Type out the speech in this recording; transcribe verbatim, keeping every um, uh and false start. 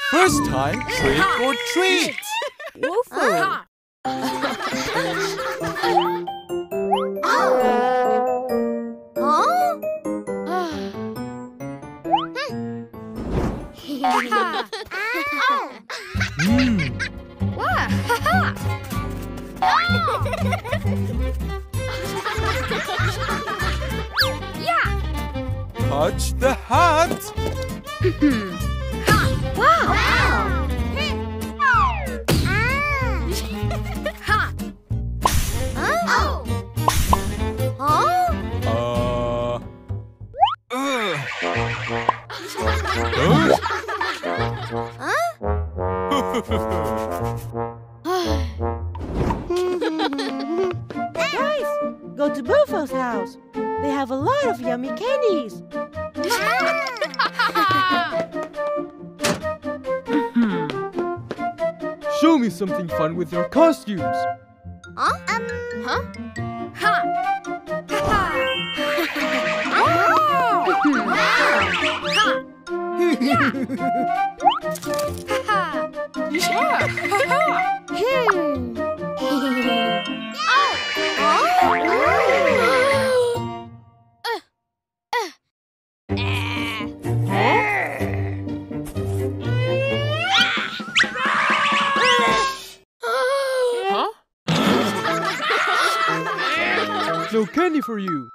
First time, trick or treat. Wolfoo. Mm. Touch the hat. Uh. Ugh. Guys, go to Wolfoo's house. They have a lot of yummy candies. Show me something fun with your costumes. Huh? Um. Huh? Ha! No candy for you.